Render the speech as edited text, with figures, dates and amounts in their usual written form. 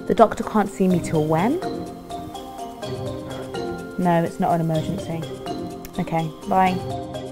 The doctor can't see me till when? No, it's not an emergency. Okay, bye.